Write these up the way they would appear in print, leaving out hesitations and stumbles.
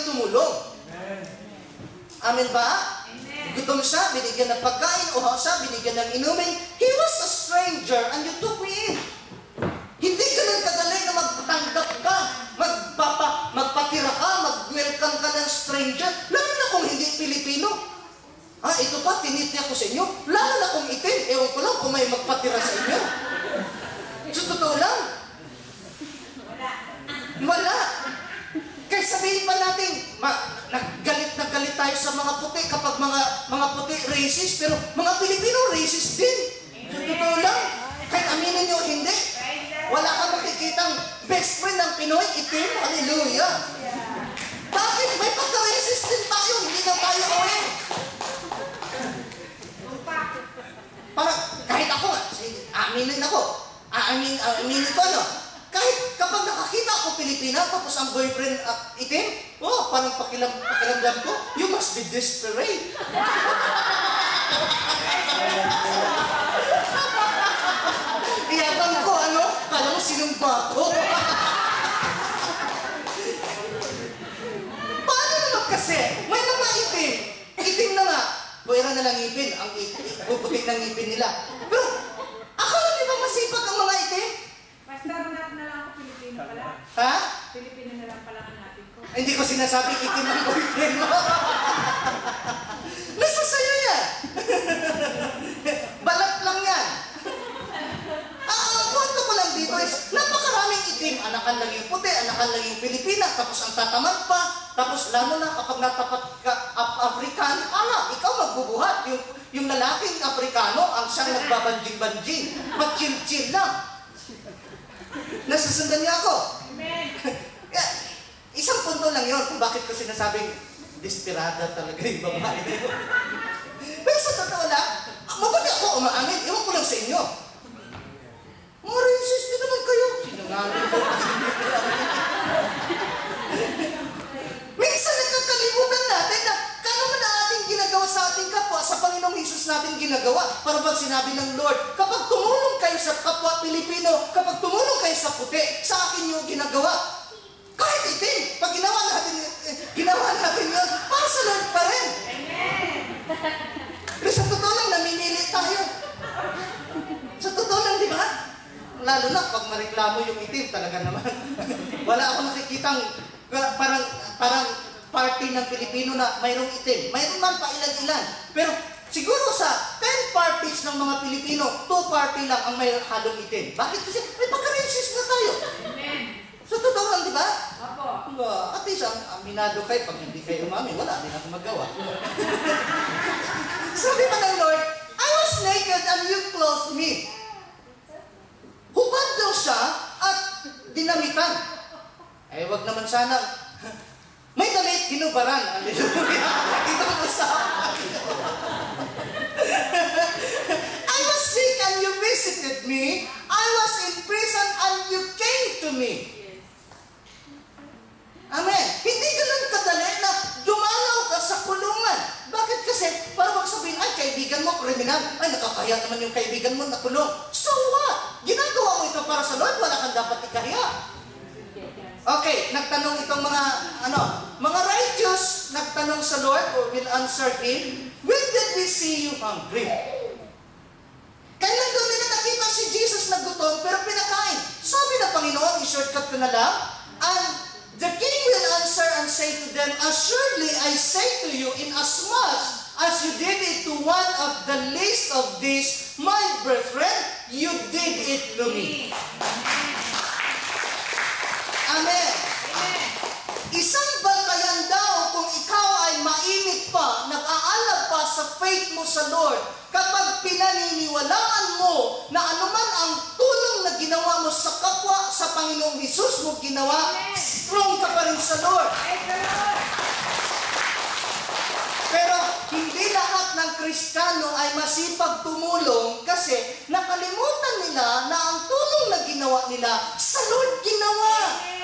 tumulong. Amen ba? Gutom siya, binigyan ng pagkain, uhaw siya, binigyan ng inumin. He was a stranger and you took me in. Hindi ganun kadali na magtanggap ka, magpatira ka, mag-welcome ka ng stranger, lalo na kung hindi Pilipino. Ito pa, tinitya ko sa inyo, lalo na kung itim, ewan ko lang kung may magpatira sa inyo. So, totoo lang. Wala. Kaya sabihin pa natin, naggalit na galit tayo sa mga puti kapag mga puti racist, pero mga Pilipino racist din. So, totoo lang. Kahit aminin nyo hindi, wala ka makikitang best friend ng Pinoy, itim. Hallelujah. Bakit? May pagka-racist din tayo, hindi na tayo aware. Parang, kahit ako, aminin ko, kahit kapag nakakita ako Pilipina, tapos ang boyfriend itim, parang pakiramdam ko, you must be desperate. Iyabang ko, kala mo sinumpa ko. Paano naman kasi? May mga itim na nga, buwera na lang ngipin, ang puputik ng ngipin nila. Pero, akala di ba masipag ang mga itim? Pastor, na lang ako Pilipino pala. Ha? Pilipino na lang pala ang natin ko. Hindi ko sinasabi itim ang boyfriend mo. Nasa sayo yan. Balat lang yan. Ang punto ko lang dito is, napakaraming itim. Anakan lang yung puti, anakan lang yung Pilipina, tapos ang tatamad pa, tapos lalo na kapag natapat ka African, ikaw magbubuhat. Yung lalaking Afrikano, ang siyang nagbabanjing-banjing. Mag-chill-chill lang. Nasusundan niyo ako? Amen. Isang punto lang yun kung bakit ko sinasabing desperada talaga yung babae. Pero sa totoo lang, mabuti ako umaamin. Ewan ko lang sa inyo. Mga racist din naman kayo. Sinangamin ko. Minsan nagkakalimutan natin na kano man ang ating ginagawa sa ating kapwa, sa Panginoong Hesus natin ginagawa. Para bang sinabi ng Lord, kapag tumulong kayo sa kapwa Pilipino, kapag tumulong kayo sa puti, sa akin yung ginagawa. Kahit itim, pag ginawa natin yun, para sa Lord pa rin. Amen. Pero sa totoo lang, namimili tayo. Sa totoo lang, di ba? Lalo na, pag mareklamo yung itim, talaga naman. Wala ako nakikitang, parang party ng Pilipino na mayroong itim. Mayroon man pa ilan-ilan. Pero siguro sa 10 parties ng mga Pilipino, 2 party lang ang may halong itim. Bakit? Kasi may pagka-racist na tayo. Amen. So, totoo lang, di ba? Opo. At least, aminado kayo, pag hindi kayo umami, wala din ako magawa. Sabi pa ng Lord, I was naked and you clothed me. Hubad daw siya at dinamitan. Wag naman sana. May damit, hinubaran. Hallelujah. Itong usapan. I was sick and you visited me. I was in prison and you came to me. Amen. Hindi ganun kadali na dumalaw ka sa kulungan. Bakit kasi? Para magsabihin, ay, kaibigan mo, kriminal. Ay, nakakaya naman yung kaibigan mo na kulong. So what? Ginagawa mo ito para sa Lord, wala kang dapat ikahiya. Okay, nagtanong itong mga righteous, nagtanong sa Lord, or will answer him, when did we see you hungry? Kailan doon nila nakita si Jesus na gutom, pero pinakain? Sabi ng Panginoon, i-shortcut ko na lang, and the king will answer and say to them, assuredly I say to you, inasmuch as you did it to one of the least of these, my brethren, you did it to me. Amen. Amen. Isang bantayan daw kung ikaw ay mainit pa, nag-aalab pa sa faith mo sa Lord, kapag pinaniniwalaan mo na anuman ang tulong na ginawa mo sa kapwa, sa Panginoong Hesus mo ginawa, strong ka pa rin sa Lord. Pero hindi lahat ng Kristiyano ay masipag tumulong kasi nakalimutan nila na ang tulong na ginawa nila sa Lord ginawa.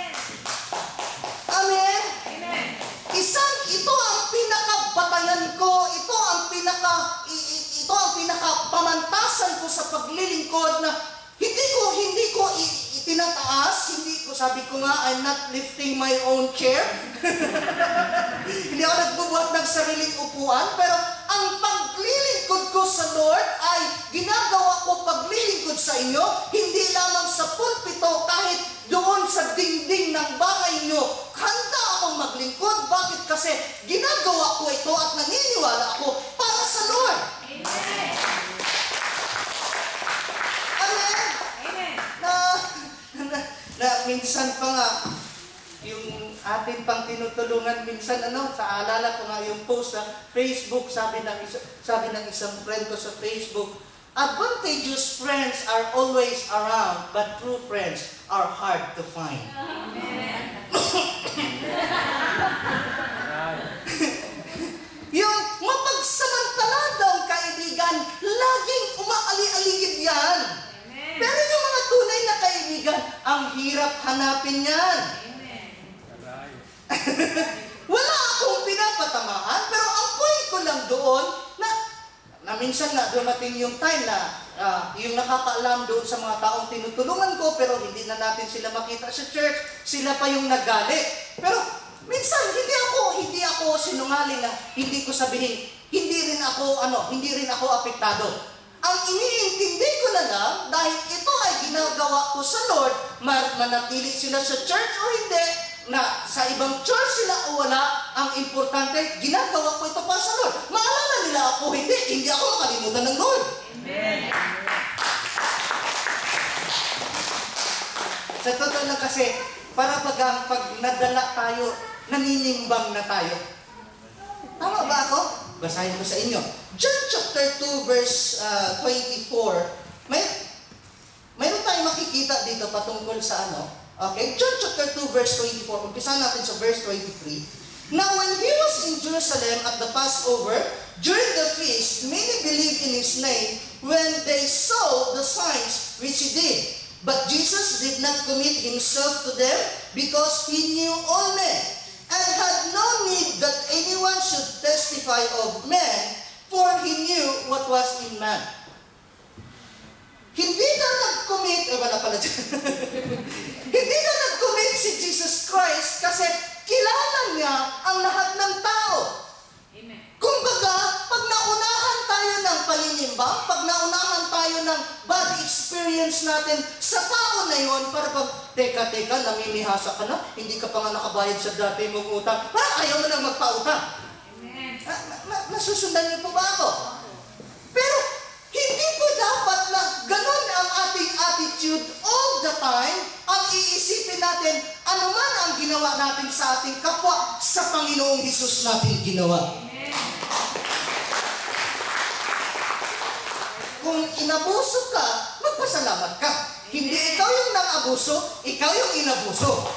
Amen? Amen. Ito ang pinakabatayan ko, ito ang pinakapamantasan ko sa paglilingkod na hindi ko itinataas, hindi ko sabi ko nga, I'm not lifting my own chair. Hindi ako nagbubuhat ng sariling upuan, pero ang paglilingkod ko sa Lord ay ginagawa ko paglilingkod sa inyo, hindi lamang sa pulpito, kahit doon sa dingding ng bahay nyo. Handa akong maglingkod. Bakit? Kasi ginagawa ko ito at naniniwala ako para sa Lord. Amen. Amen? Amen. Na minsan pa nga, yung atin pang tinutulungan minsan, sa alala ko nga yung post sa Facebook, sabi ng isang friend ko sa Facebook, advantageous friends are always around, but true friends are hard to find. Amen. Yung mapagsamantala daw kaibigan, laging umaali-aligid yan. Amen. Pero yung mga tunay na kaibigan, ang hirap hanapin yan. Amen. Wala akong pinapatamaan, pero ang point ko lang doon, na minsan nga dumating yung time na yung nakakaalam doon sa mga taong tinutulungan ko, pero hindi na natin sila makita sa church, sila pa yung nagalit. Pero minsan, hindi ako sinungaling na hindi ko sabihin, hindi rin ako apektado. Ang iniintindi ko na lang, dahil ito ay ginagawa ko sa Lord, manatili sila sa church o hindi, na sa ibang church sila o wala, ang importante, ginagawa ko ito para sa Lord. Maalala nila ako, hindi ako makalimutan ng Lord. Amen. Sa totoo lang kasi, para pag nadala tayo, naninimbang na tayo. Tama ba ako? Basahin ko sa inyo. John chapter 2 verse 24. Mayroon tayong makikita dito patungkol sa Okay? John chapter 2 verse 24. Umpisahan natin sa verse 23. Now when he was in Jerusalem at the Passover, during the feast, many believed in his name when they saw the signs which he did. But Jesus did not commit himself to them because he knew all men and had no need that anyone should testify of men, for he knew what was in man. Hindi na nag-commit, hindi na nag-commit si Jesus Christ kasi kilala niya ang lahat ng tao. Amen. Kumbaga, pag naunahan tayo ng palinimbang, pag naunahan tayo ng bad experience natin sa tao na yon, para pag, teka, namimihasa ka na, hindi ka pa nga nakabayad sa dati mong utang, parang ayaw mo nang magpautang. Amen. Nasusundan niyo po ba ako? Pero, hindi po dapat na ganun ang ating attitude all the time. Ang iisipin natin, ano man ang ginawa natin sa ating kapwa, sa Panginoong Hesus natin ginawa. Amen. Kung inabuso ka, magpasalamat ka. Hindi ikaw yung nang-abuso, ikaw yung inabuso.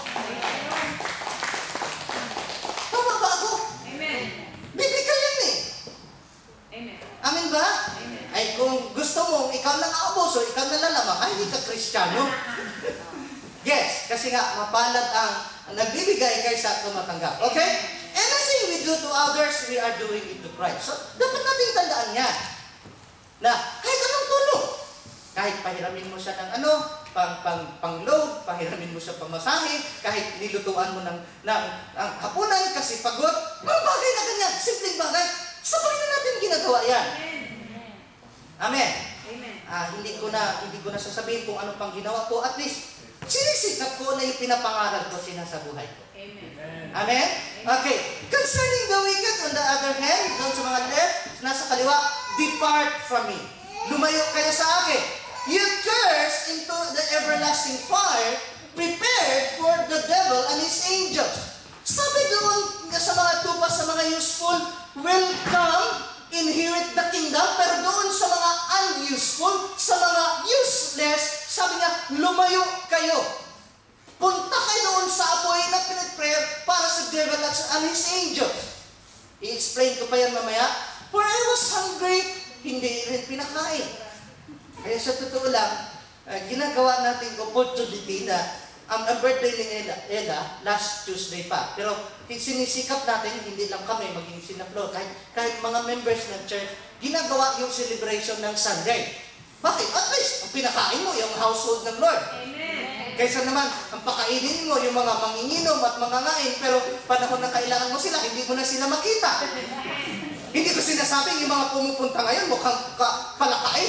Tama ba ako? Amen. Biblical yan eh. Amen. Amin ba? Amen. Ay kung gusto mo, ikaw nang-abuso, ikaw nalalamang, ay hindi ka Kristiyano. Yes, kasi nga, mapalad ang nagbibigay kaysa tumatanggap. Okay? Anything we do to others, we are doing it to Christ. So, dapat natin tandaan yan. Na kahit anong tulong, kahit pahiramin mo siya ng pang-load, pahiramin mo siya pamasahe, kahit nilutuan mo ng hapunan kasi pagod, mga bagay na ganyan, simpleng bagay, sa Panginoon natin ginagawa yan. Amen. Amen. Hindi ko na sasabihin kung ano pang ginawa ko. At least, sinisikap ko na yung pinapangaral ko sa buhay ko. Amen. Amen? Okay. Concerning the wicked, on the other hand, doon sa mga left, nasa kaliwa, depart from me. Lumayo kayo sa akin. You curse into the everlasting fire prepared for the devil and his angels. Sabi doon sa mga tupa, sa mga useful, welcome, inherit the kingdom. Pero doon sa mga unuseful, sa mga useless, sabi niya, lumayo kayo. Punta kayo doon sa apoy na pinag-prayer para sa devil and his angels. I-explain ko pa yan mamaya. For I was hungry, hindi rin pinakain. Kaya sa totoo lang, ginagawa natin opportunity na ang birthday ni Ella, last Tuesday pa. Pero sinisikap natin, hindi lang kami, maging sinaplo, kahit mga members ng church, ginagawa yung celebration ng Sunday. Bakit? At least, ang pinakain mo, yung household ng Lord. Amen. Kaysa naman, ang pakainin mo yung mga manginginom at mangangain, pero panahon na kailangan mo sila, hindi mo na sila makita. Hindi ko sinasabing yung mga pumupunta ngayon mukhang palakain.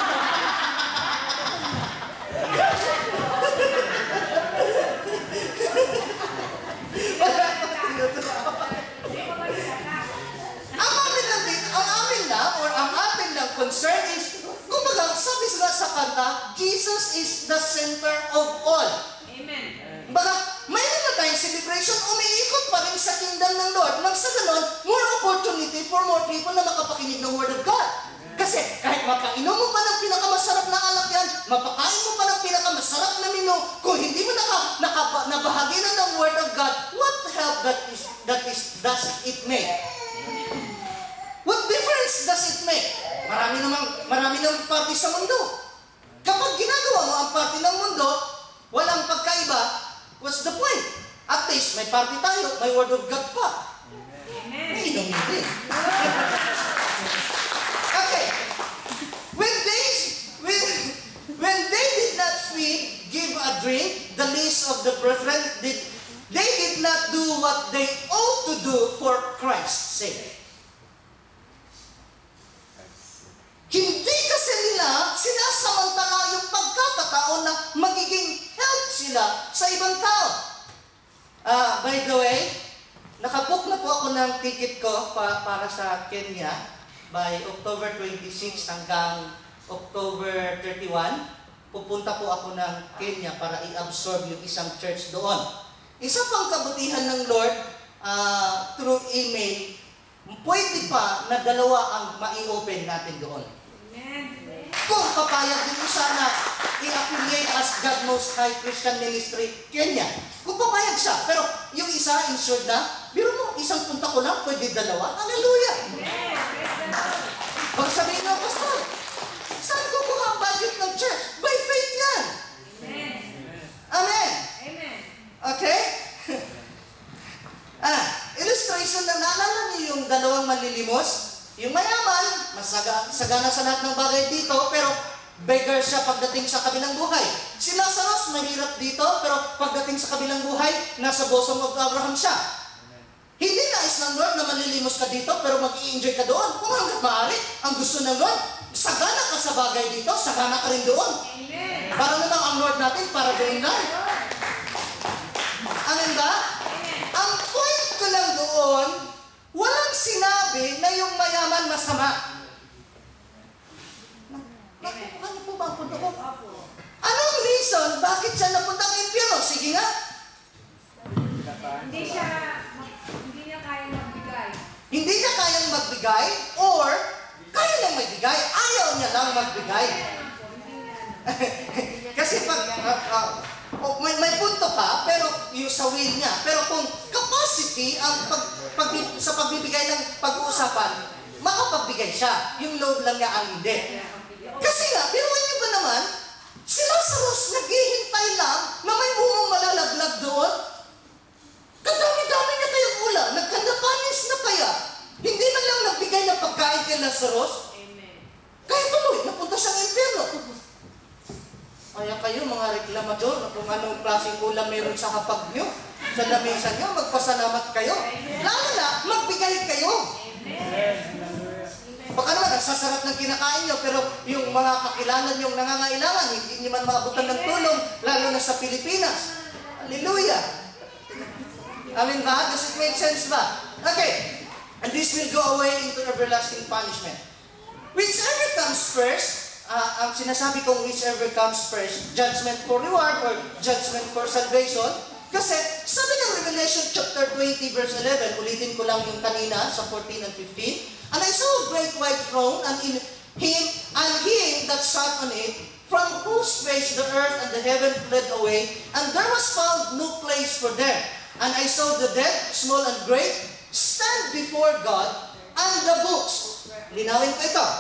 Ang amin lang concern is, kumbaga, sabi sila sa kanta, Jesus is the center of all. Amen. Baga, mayroon na tayong celebration, umiikot pa rin sa kingdom ng Lord. Nang sa ganon, more opportunity for more people na makapakinig ng Word of God. Kasi kahit mapainom mo pa ng pinakamasarap na alak yan, mapakain mo pa ng pinakamasarap na menu, kung hindi mo nabahagi na ng Word of God, what help does it make? What difference does it make? Marami namang party sa mundo. Kapag ginagawa mo ang party ng mundo, walang pagkaiba, what's the point? At least may party tayo, may Word of God pa. Amen. May inom din. Okay. When they did not feed, give a drink, the least of the brethren, they did not do what they ought to do for Christ's sake. Hindi kasi nila sinasamantala yung pagkakataon na magiging help sila sa ibang tao. By the way, nakabook na po ako ng ticket ko para sa Kenya by October 26 hanggang October 31. Pupunta po ako ng Kenya para i-absorb yung isang church doon. Isa pang kabutihan ng Lord, through email, pwede pa na dalawa ang mai-open natin doon. Kung papayag din sana i-affiliate as God Most High Christian Ministry Kenya. Kung papayag siya. Pero yung isa, insured na, biro mo, isang punta ko lang, pwede dalawa. Hallelujah! Pag sabihin ng pastor, saan kukuha ang budget ng church? By faith yan! Amen! Okay? Illustration na naalala niyo yung dalawang manlilimos? Yung mayaman, sagana sa lahat ng bagay dito, pero beggar siya pagdating sa kabilang buhay. Si Lazarus, mahirap dito, pero pagdating sa kabilang buhay, nasa bosom of Abraham siya. Hindi nais ng Lord na manlilimos ka dito, pero mag-i-enjoy ka doon. Kung hanggat maaari, ang gusto ng Lord, sagana ka sa bagay dito, sagana ka rin doon. Amen. Para naman ang Lord natin, para doon lang. Amen ba? Ang point ko lang doon, walang sinabi na yung mayaman masama. Ano po ba ang punto ko? Anong reason bakit siya napunta ng impyerno? Sige nga. Hindi niya kayang magbigay. Hindi niya kayang magbigay or kaya lang magbigay, ayaw niya lang magbigay. Kasi pag may punto ka, pero yung sa will niya. Pero kung capacity ang sa pagbibigay ng pag-uusapan, makapagbigay siya. Yung loob lang niya ang hindi. Kasi nga, biruin niyo ba naman, si Lazarus naghihintay lang na may umang malalaglag doon. Kadami-dami na kayong ula, nagkandapanis na kaya. Hindi man lang nagbigay ng pagkain kay Lazarus. Kaya tuloy, napunta siyang impyerno. Kaya kayo, mga reklamador, na kung anong klaseng ulam meron sa hapag nyo, sa lamesa nyo, magpasalamat kayo. Lalo na, magbigay kayo. Baka naman, nagsasarap ng kinakain nyo, pero yung mga kakilala nyong nangangailangan, hindi nyo man maabutan ng tulong, lalo na sa Pilipinas. Hallelujah! Amen ba? Does it make sense ba? Okay. And this will go away into everlasting punishment. Whichever comes first, ang sinasabi kong whichever comes first, judgment for reward or judgment for salvation. Kasi sabi ng Revelation chapter 20 verse 11, ulitin ko lang yung kanina sa 14 and 15. And I saw a great white throne and in him and him that sat on it, from whose face the earth and the heaven fled away, and there was found no place for them. And I saw the dead, small and great, stand before God, and the books. Linawin ko ito.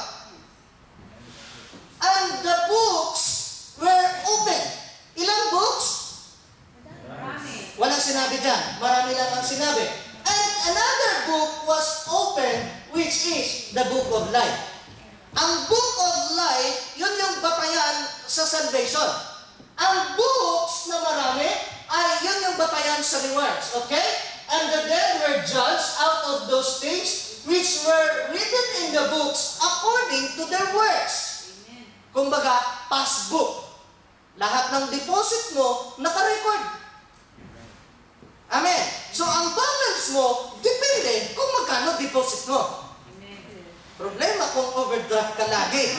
And the books were open. Ilang books? Walang sinabi dyan. Marami lang ang sinabi. And another book was open, which is the book of life. Ang book of life, yun yung batayan sa salvation. Ang books na marami ay yun yung batayan sa rewards. Okay? And the dead were judged out of those things which were written in the books according to their works. Kumbaga, passbook. Lahat ng deposit mo, nakarecord. Amen. So, ang balance mo, depende kung magkano deposit mo. Problema kung overdraft ka lagi.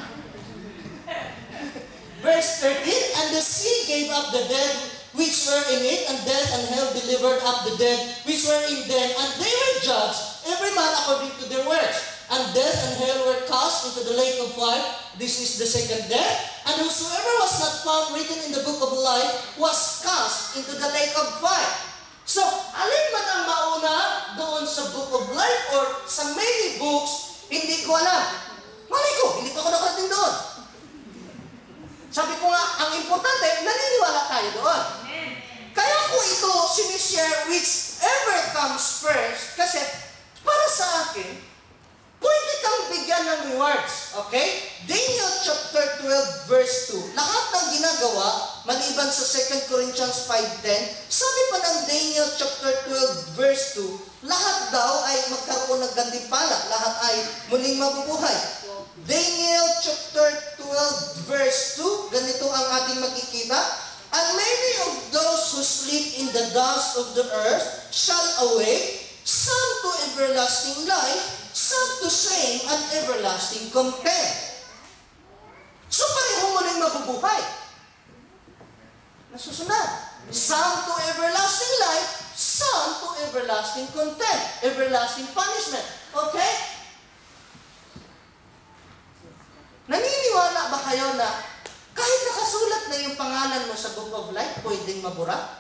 Verse 13, and the sea gave up the dead which were in it, and death and hell delivered up the dead which were in them, and they were judged, every man according to their works. And death and hell were cast into the lake of fire. This is the second death. And whosoever was not found written in the book of life was cast into the lake of fire. So, alin man ang mauna doon sa book of life or sa many books, hindi ko alam. Mali ko, hindi pa ako nakarating doon. Sabi ko nga, ang importante, naniniwala tayo doon. Kaya ko ito sinishare whichever comes first, kasi para sa akin, pwede kang bigyan ng rewards. Okay? Daniel chapter 12 verse 2. Lahat ng ginagawa, maliban sa 2 Corinthians 5:10, sabi pa ng Daniel chapter 12 verse 2, lahat daw ay magkaroon ng gantimpala. Lahat ay muling mabubuhay. Daniel chapter 12 verse 2, ganito ang ating makikita. And many of those who sleep in the dust of the earth shall awake, some to everlasting life, some to shame and everlasting contempt. So pareho muling mabubuhay. Nasusunod. Some to everlasting life, some to everlasting contempt, everlasting punishment. Okay? Naniniwala ba kayo na kahit nakasulat na yung pangalan mo sa Book of Life, pwedeng mabura?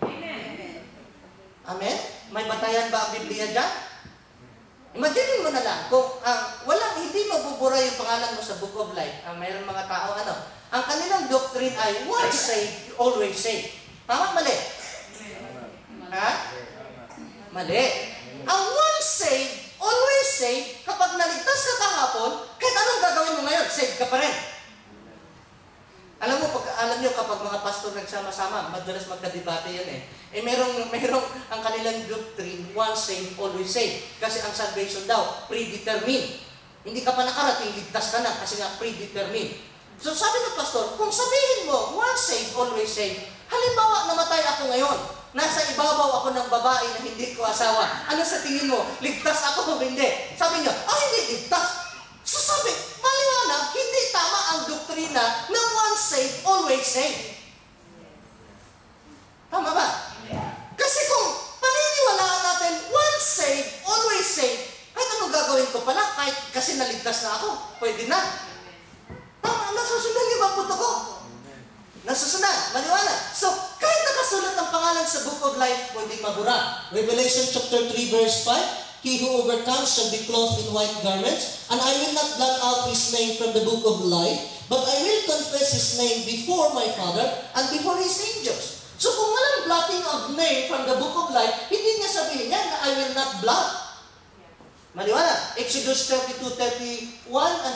Amen? May batayan ba ang Biblia dyan? Imagine mo na lang, kung hindi mabubura yung pangalan mo sa Book of Life, mayroong mga tao, ang kanilang doctrine ay once saved, always saved. Tama, mali? Ha? Mali. Ang once saved, always saved, kapag naligtas ka kahapon, kahit anong gagawin mo ngayon, saved ka pa rin. Alam nyo, kapag mga pastor nagsama-sama, madalas magkadebate yan eh. Merong ang kanilang doctrine, once saved, always saved. Kasi ang salvation daw, predetermined. Hindi ka pa nakarating, ligtas ka na, kasi nga predetermined. So sabi ng pastor, kung sabihin mo, once saved, always saved, halimbawa, namatay ako ngayon, nasa ibabaw ako ng babae na hindi ko asawa. Ano sa tingin mo? Ligtas ako o hindi? Sabi niya, hindi ligtas. So sabi, maliwanag, hindi tama ang doktrina na once saved, always saved. Tama ba? Kasi kung paniniwalaan natin, once saved, always saved, kahit anong gagawin ko pala, kahit kasi naligtas na ako, pwede na. Tama, nasusunod yung mga punto ko. Nasusunod, maliwanag. So, kahit nakasulat ang pangalan sa Book of Life, pwede mabura. Revelation chapter 3 verse 5, He who overcomes shall be clothed in white garments, and I will not blot out his name from the book of life, but I will confess his name before my Father and before his angels. So kung walang blotting of name from the book of life, hindi niya sabihin niya na I will not blot. Maliwanag. Exodus 32:31 and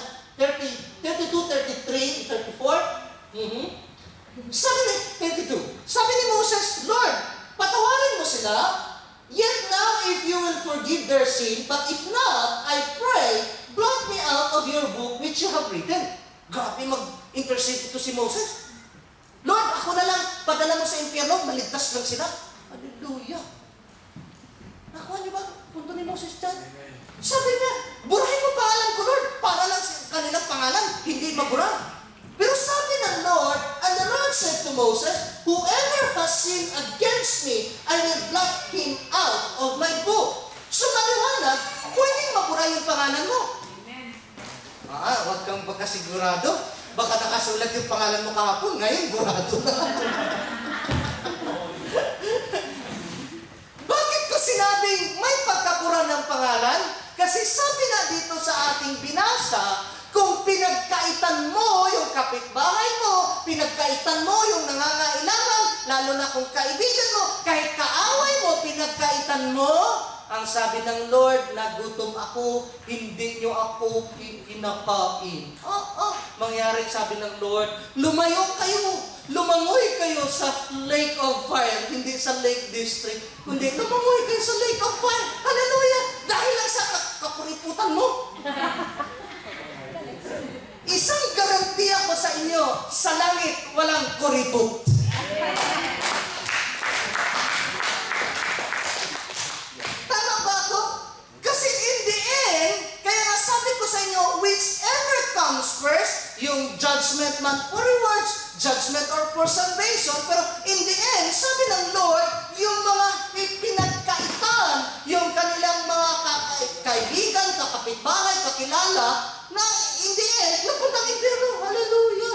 32:33 and 34. Sabi ni 32, sabi ni Moses, Lord, patawarin mo sila. Yet now, if you will forgive their sin, but if not, I pray, blot me out of your book which you have written. Grabe mag-intercede ito si Moses. Lord, ako na lang, padala mo sa impyerno, maligtas lang sila. Hallelujah. Nakuha niyo ba punto ni Moses dyan? Sabi niya, burahin mo pangalan ko, Lord, para lang sa kanilang pangalan, hindi mabura. Pero sabi ng Lord, and the Lord said to Moses, whoever has sinned against me, I will blot him out of my book. So maliwanag, pwedeng mabura yung pangalan mo. Amen. Huwag kang pagkasigurado. Baka nakasulat yung pangalan mo kahapon, ngayon burado na. Bakit ko sinabing may pagkabura ng pangalan? Kasi sabi na dito sa ating binasa, kung pinagkaitan mo yung kapitbahay mo, pinagkaitan mo yung nangangailangan, lalo na kung kaibigan mo, kahit kaaway mo, pinagkaitan mo, ang sabi ng Lord, nagutom ako, hindi nyo ako kinakain. Mangyari, sabi ng Lord, lumayo kayo, lumangoy kayo sa lake of fire, hindi sa lake district, kundi lumangoy kayo sa lake of fire. Hallelujah! Dahil lang sa kapuriputan mo. Isang garantiya ko sa inyo, sa langit walang kuripot. Tama ba ako? Kasi in the end, kaya nga sabi ko sa inyo, whichever comes first, yung judgment man for rewards, judgment or for salvation, pero in the end, sabi ng Lord, yung mga pinagkaitan, yung kanilang mga kaibigan, kakapitbahay, kakilala, na in the end, napuntang impyerno. Hallelujah!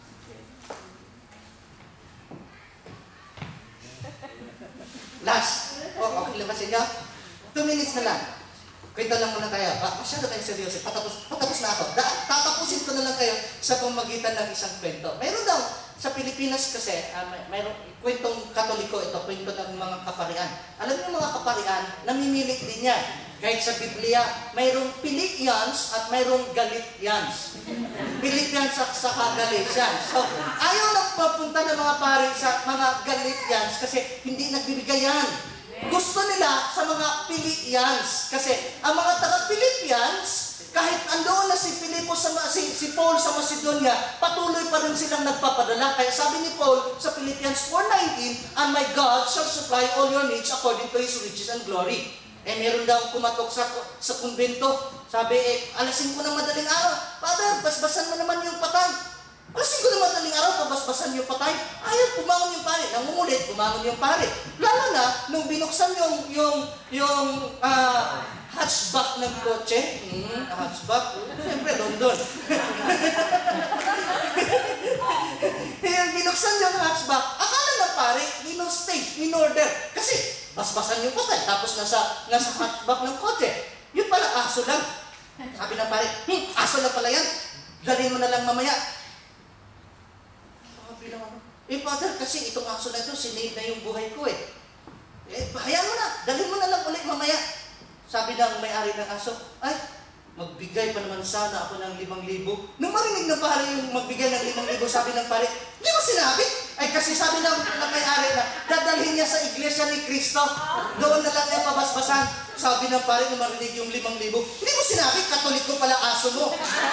Last. Okay, labasin niyo. 2 minutes na lang. Kwento lang muna tayo. Masyado tayong seryoso. Patapos na ako. Tatapusin ko na lang kayo sa pamagitan ng isang kwento. Mayroon daw, sa Pilipinas kasi, mayroong kwentong Katoliko ito, kwento ng mga kaparian. Alam niyo mga kaparian, namimilit din yan. Kahit sa Biblia, mayroong Philippians at mayroong Galatians. Philippians at saka Galatians. So, ayaw lang papunta ng mga pari sa mga Galatians kasi hindi nagbibigay yan. Gusto nila sa mga Philippians. Kasi ang mga taga-Philippians, kahit andoon na si Paul sa Macedonia, patuloy pa rin silang nagpapadala. Kaya sabi ni Paul sa Philippians 4:19, "And my God shall supply all your needs according to His riches and glory." Meron daw kumatok sa kumbento. Sabi, alas 5 ng madaling araw, "Father, basbasan mo naman yung patay." Alas 5 ng madaling araw, pabasbasan yung patay. Ayaw, pumangon yung pare. Nangungulit, pumangon yung pare. Lalo na, nung binuksan yung hatchback ng kotse. Hatchback? Siyempre, London. Binuksan yung hatchback. Akala ng pare, stage, in-order. Kasi, basbasan yung patay. Tapos nasa hatchback ng kotse. Yun pala, aso lang. Sabi ng pare, aso lang pala yan. Dalhin mo na lang mamaya. Sabi lang ano, Father, kasi itong aso na ito, sinave na yung buhay ko hayaan mo na, dalhin mo na lang ulit mamaya. Sabi ng may-ari ng aso, ay, magbigay pa naman sana ako ng 5,000. Nung marinig na pare yung magbigay ng 5,000, sabi ng pare, di mo sinabi? Ay, kasi sabi ng may-ari na, dadalhin niya sa iglesia ni Cristo. Doon na lang niya pabasbasan. Sabi ng pare nung marinig yung 5,000, hindi mo sinabi, Katoliko pala aso mo.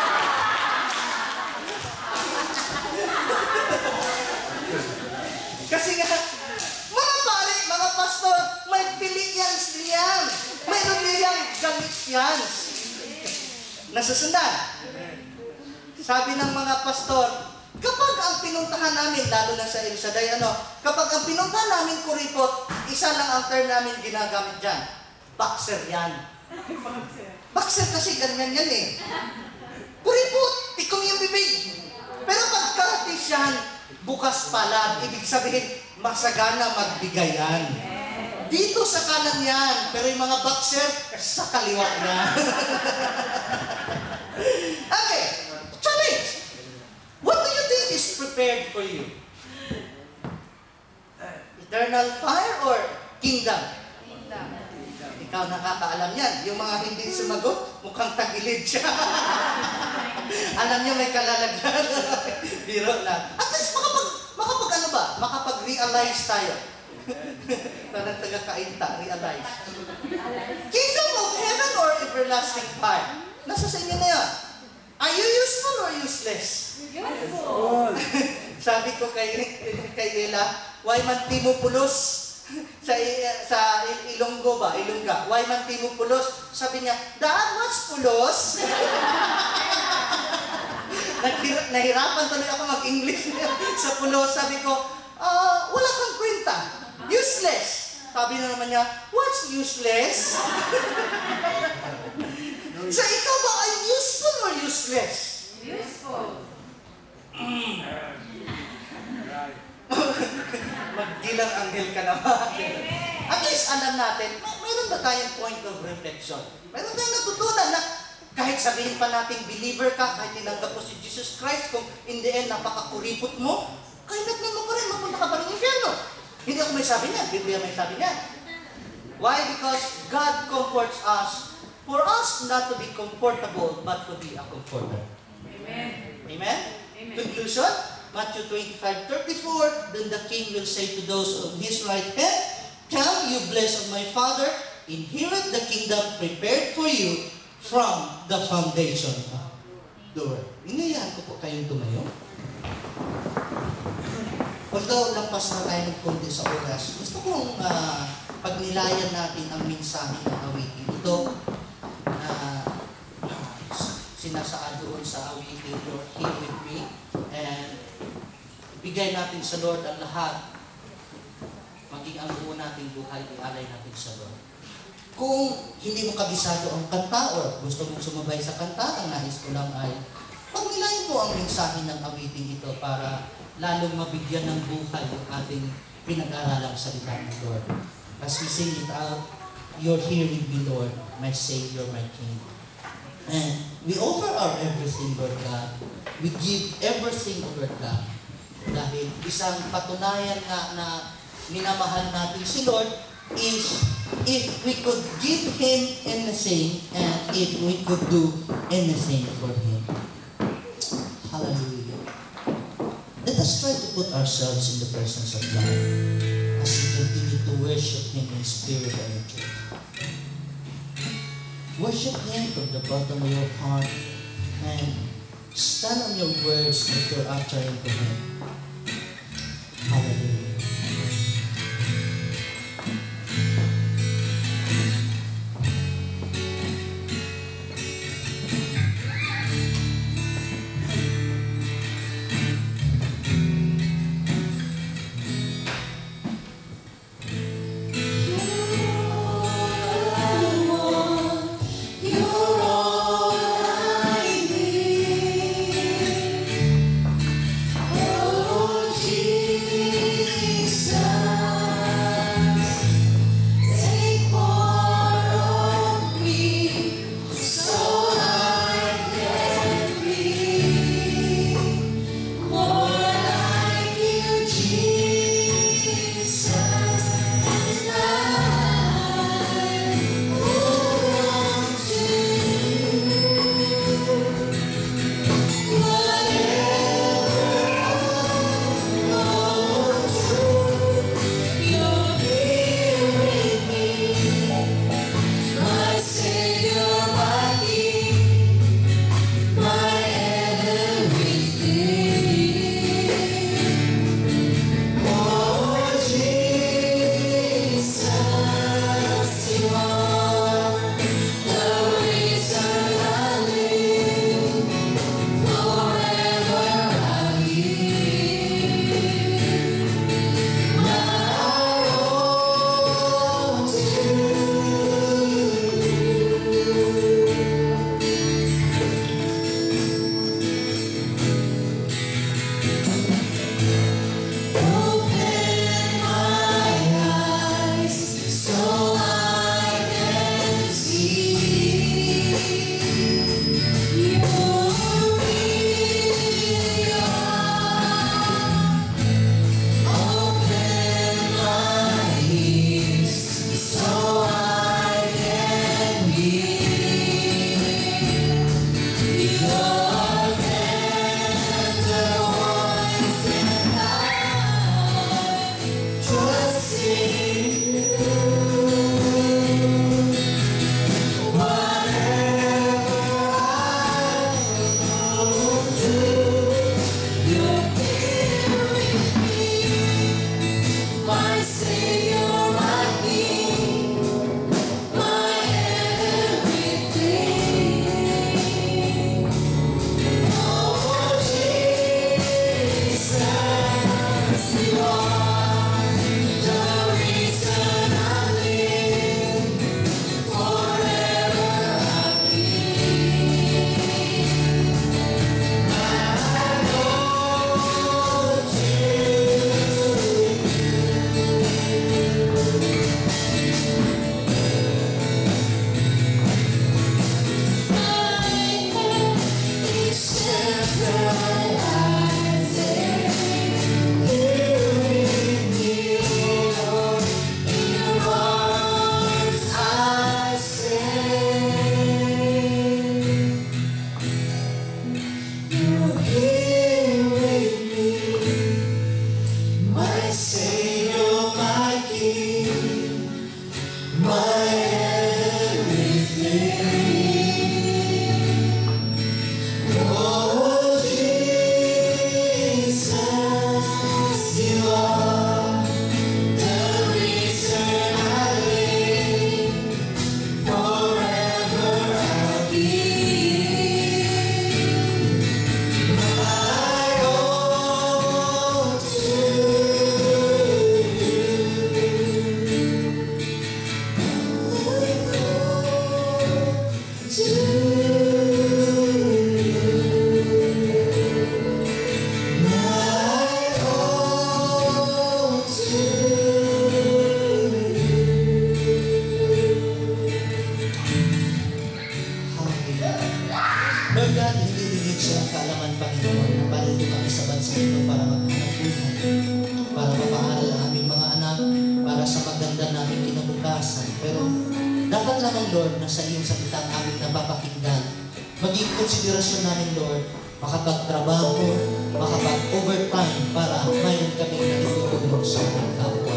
Kasi nga, mga pare, mga pastor, may Philippians din yan. Mayroon din yan Galatians. Nasusundan. Sabi ng mga pastor, kapag ang pinuntahan namin, lalo na sa El Shaddai, kapag ang pinuntahan namin kuripot, isa lang ang term namin ginagamit dyan. Boxer yan. Boxer kasi ganyan yan Kuripot, tikom yung bibig. Pero pagkaratis yan, bukas pala, ibig sabihin, masagana magbigayan. Dito sa kanan yan, pero yung mga boxer, sa kaliwa na. Okay, challenge. What do you think is prepared for you? Eternal fire or kingdom? Kingdom. Ikaw nakakaalam yan. Yung mga hindi sumagot, mukhang tagilid siya. Alam niya may kalalagyan. Biro lang. At least makapag-realize tayo. Parang taga-kainta, realize. Kingdom of heaven or everlasting fire? Nasa sa inyo na yan. Are you useful or useless? Useful. Sabi ko kay Ella, why man timo pulos? Sa Ilonggo ba? Ilongga. Why man timo pulos? Sabi niya, Dad, what's pulos? Nahirapan tuloy ako mag-English sa pulos. Sabi ko, wala kang kwenta. Useless. Sabi na naman niya, what's useless? So ikaw ba ay useful or useless? Useful. Magdilang anghel ka naman. At least alam natin, mayroon ba tayong point of reflection? Mayroon tayong natutunan na kahit sabihin pa natin believer ka, kahit tinanggap mo si Jesus Christ, kung in the end napakakuripot mo, kahit mo pa rin, mapunta ka pa rin impyerno. Hindi ako may sabi niya, Biblia may sabi niya. Why? Because God comforts us for us not to be comfortable, but to be a comforter. Amen. Amen? Amen. Conclusion, Matthew 25:34, then the king will say to those on his right hand, "Come, you blessed of my Father, inherit the kingdom prepared for you from the foundation of the world." Inayahan ko po kayong tumayo. Although lampas na tayo ng konti sa oras, gusto kong pagnilayan natin ang mensahe ng awitin. Ito, sinasaad doon sa awitin, Lord, here with me, and bigay natin sa Lord ang lahat, maging ang buo nating buhay, ialay natin sa Lord. Kung hindi mo kabisado ang kanta or gusto mong sumabay sa kanta, ang nais ko lang ay pagnilayan mo ang mensahe ng awitin ito para lalong mabigyan ng buhay ang ating pinag-aralang salita ng Lord. As we sing it out, "You're here with me, Lord, my Savior, my King." And we offer our everything, Lord God. We give everything, Lord God. Dahil isang patunayan na minamahal natin si Lord is if we could give Him anything and if we could do anything for Him. Hallelujah. Let us try to put ourselves in the presence of God as we continue to worship Him in spirit and in truth. Worship Him from the bottom of your heart and stand on your words that you're uttering to Him. Hallelujah. my everything. Oh, Jesus, you are the reason I live. Forever I'll give my all to Lord God, hindi higit siya ang kaalaman, Panginoon, na palito kami sa bansa ito para maghanap buhay, para mapaaral ang aming mga anak, para sa maganda naming kinabukasan. Pero dapat lamang, Lord, na sa iyong salita ang aming napapakinggan. Maging konsiderasyon namin, Lord, makapagtrabaho, makapag-overtime para mayroon kaming natutulong sa aming kapwa.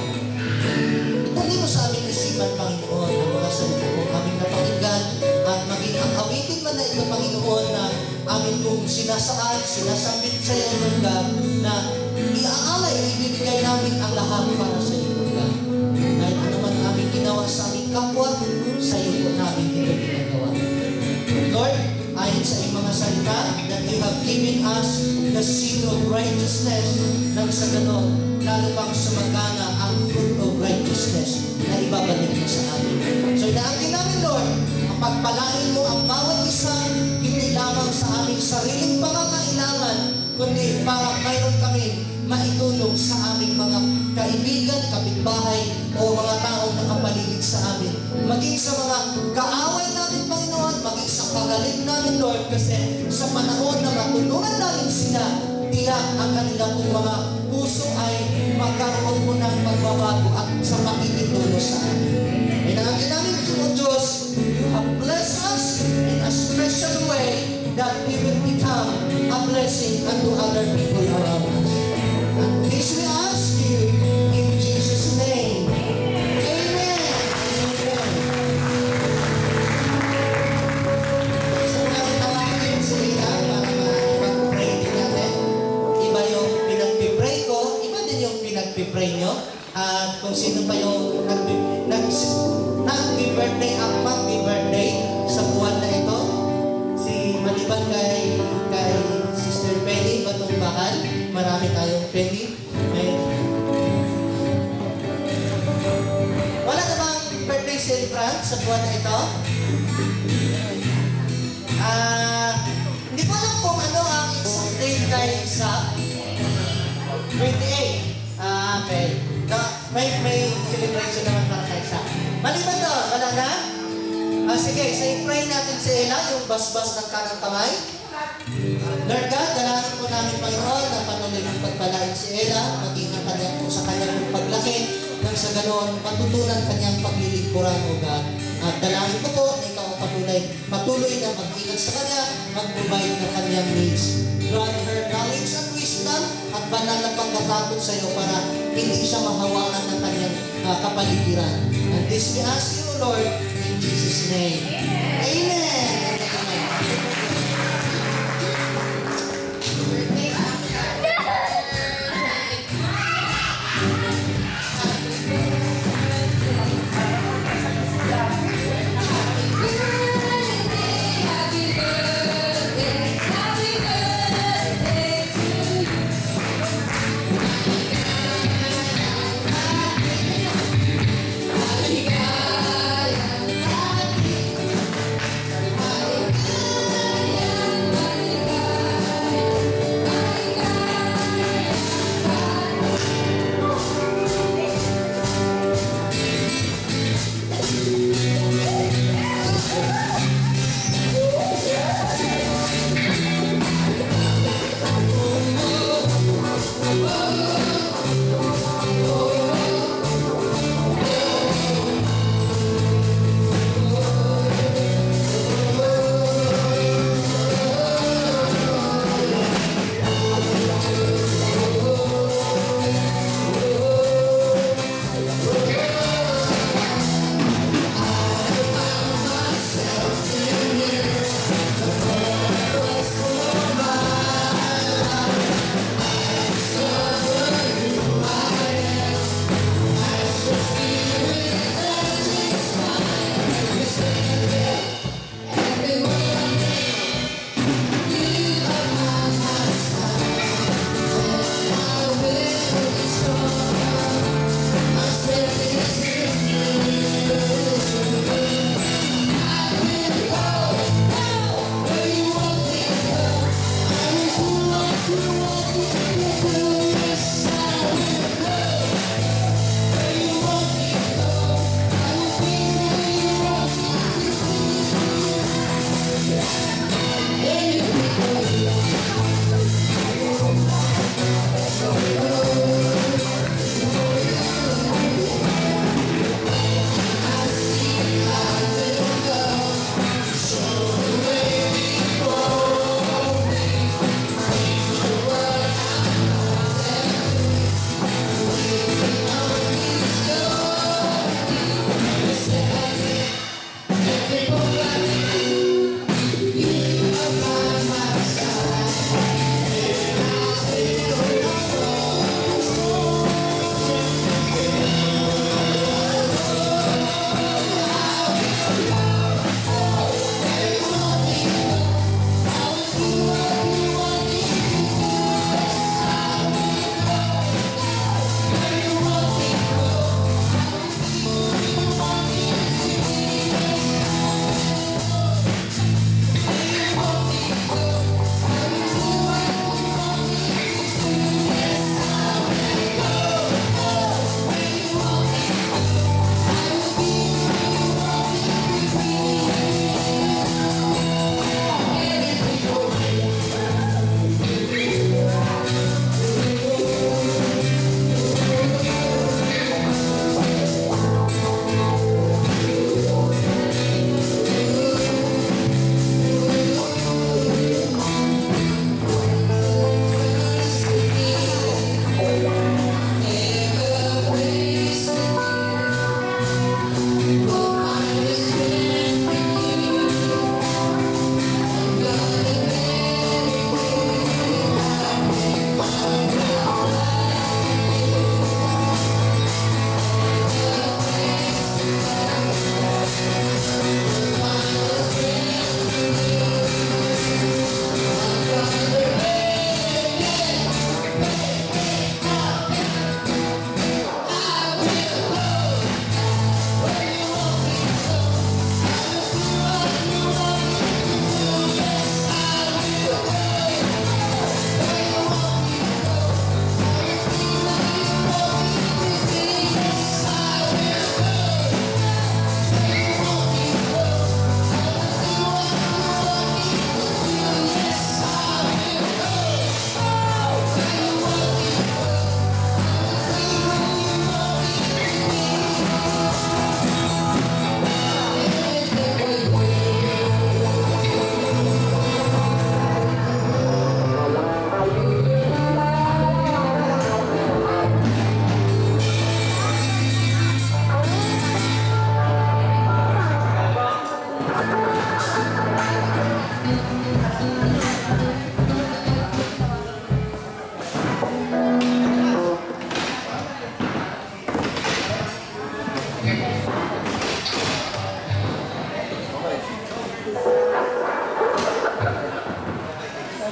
Dali mo sa aming isipan, Panginoon, ang mga salita mo aming napakinggan at maging ang awitin man na ito, Panginoon, na amin kong sinasaan, sinasambit sa iyo, Lord God, na iaalay, ibibigay namin ang lahat para sa iyo, Lord God. Dahil ano man aming ginawa sa aming kapwa, sa iyo po namin ito ginagawa. Lord, ayon sa iyong mga salita, that you have given us the seal of righteousness, nang sa ganon, lalo pang sumagana ang fruit of righteousness na ibabalik mo sa amin. So inaangkin namin, Lord, ang pagpalain mo ang bawat isa, hindi lamang sa aming sariling pangangailangan, kundi para mayroon kami maitulong sa aming mga kaibigan, kapitbahay, o mga taong nakapaligid sa amin. Maging sa mga kaaway namin, Panginoon, maging sa kagalit namin, Lord, kasi sa panahon na matulungan namin sila, tiyak ang kanilang mga puso ay magkaroon mo ng pagbabago at sa makikitulong sa amin. Inangkin namin po, Diyos, you have blessed us in a special way that we will become a blessing unto other people around us. And this we ask you in Jesus' name. Amen. Amen. So, tawagin si Ina para mag-pray din natin. Iba yung pinag-pray ko, iba din yung pinag-pray nyo. At kung sino pa yung nag-birthday at mag-birthday sa buwan na ito, si maliban kay Sister Penny Batong Bahal, marami tayong Penny. Wala na bang birthday celebrant sa buwan na ito? Hindi ko alam kung ano ang exact date kay sa 28. Okay. May celebration naman para sa isa. Maliban doon, wala na? Sige, so i-pray natin si Ella, yung basbas ng kanang kamay. Lord God, dalangin po namin, Panginoon, na patuloy ng pagpalain si Ella, maging ang kanyang po sa kanyang paglaki, nang sa ganoon, matutunan kanyang paglilingkuran, O God. At dalangin ko po, na ikaw ang patuloy na mag-ingat sa kanya, mag-provide ng kanyang needs. Grant her knowledge and wisdom at banal na pagkatakot sa iyo para hindi siya mahawakan ng kanyang kapaligiran. And this we ask you, Lord, in Jesus' name. Amen.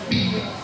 po.